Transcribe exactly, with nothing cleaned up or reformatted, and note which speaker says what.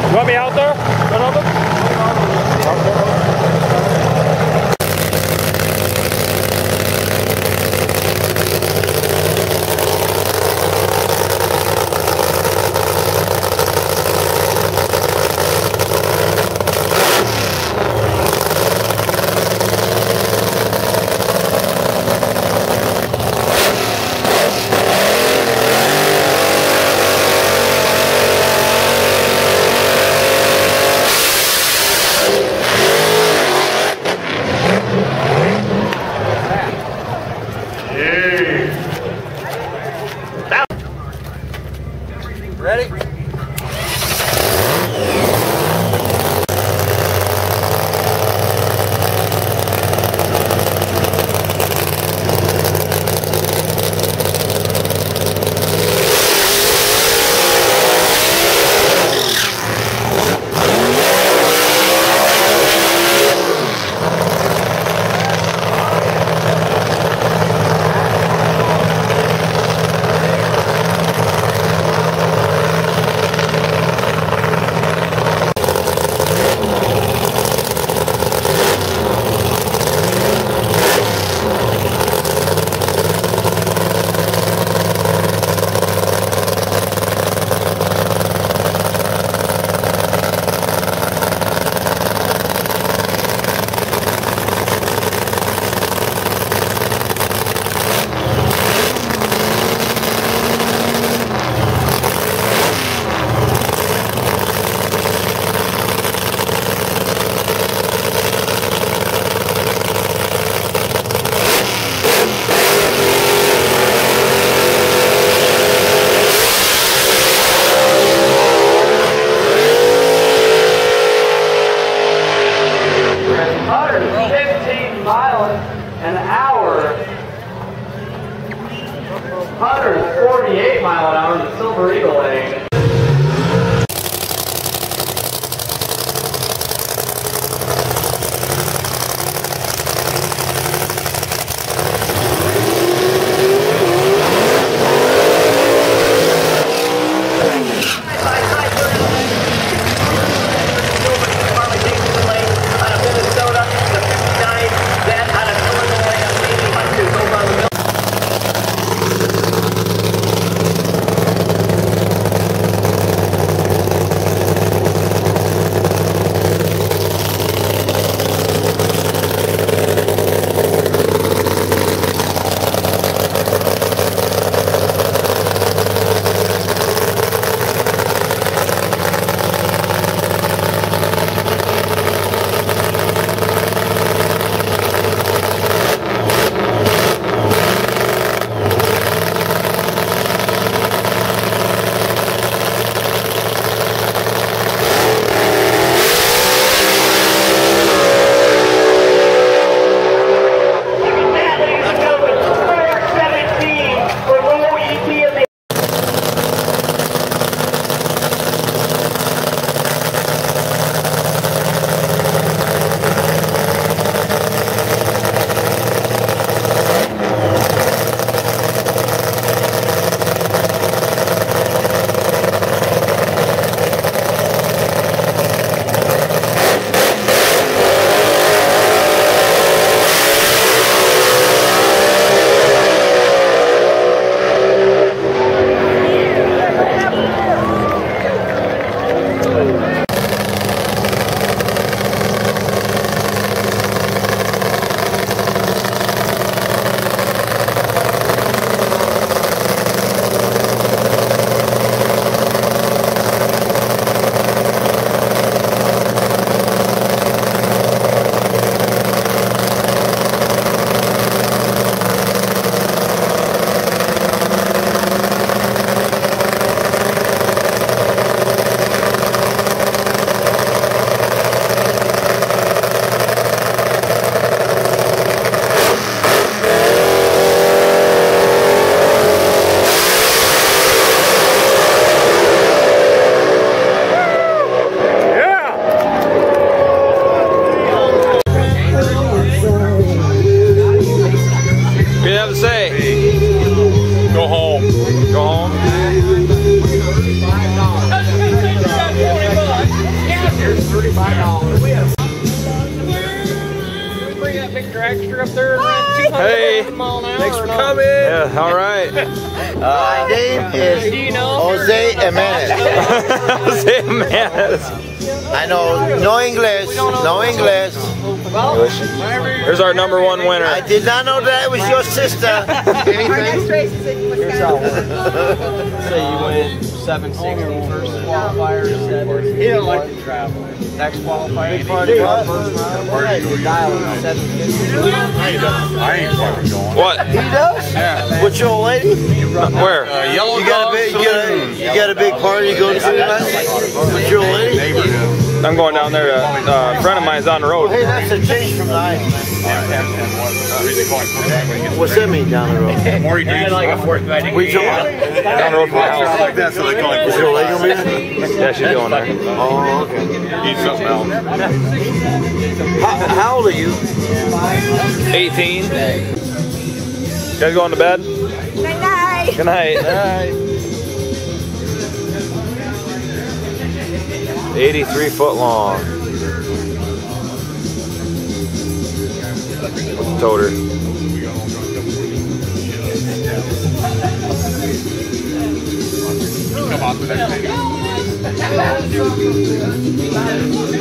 Speaker 1: You want me out there? One of them?
Speaker 2: Ready?
Speaker 3: an hour, one forty-eight mile an hour in the Silver Eagle lane.
Speaker 2: tractor up there around two hundred
Speaker 1: Hey,
Speaker 2: mile an hour.
Speaker 1: thanks for coming. Yeah, all right.
Speaker 4: My name is
Speaker 2: Do you know?
Speaker 4: Jose Jimenez.
Speaker 1: Jose Jimenez.
Speaker 4: I know no English, no English.
Speaker 1: Here's our number one winner.
Speaker 4: I did not know that it was your sister. Anything?
Speaker 2: Say you went seven sixty first qualifier, seven. He didn't like to travel. Next qualifier, big party, first round. Where are you going? seven fifty.
Speaker 5: I ain't fucking going.
Speaker 1: What?
Speaker 4: He does?
Speaker 5: Yeah.
Speaker 4: What's your old lady?
Speaker 1: Where?
Speaker 5: Uh, yellow
Speaker 4: You got a
Speaker 5: Dog
Speaker 4: big, you got a, you got a big party you go to tonight? What's your old lady?
Speaker 5: neighbor does.
Speaker 1: I'm going down there to uh, a friend of mine's on the road.
Speaker 4: Hey, that's a change from nine. What's that mean down the road?
Speaker 5: More he drinks,
Speaker 4: What are you talking about?
Speaker 1: Down the road from my house.
Speaker 5: like that, so they call
Speaker 4: Is
Speaker 5: him.
Speaker 4: your old lady gonna be there?
Speaker 1: Yeah, she's going there.
Speaker 4: Oh, okay.
Speaker 5: Eat something else.
Speaker 4: How, how old are you?
Speaker 1: eighteen. You guys going to bed?
Speaker 6: Good night.
Speaker 1: Good night. eighty-three foot long. What's the toter?
Speaker 5: Come on,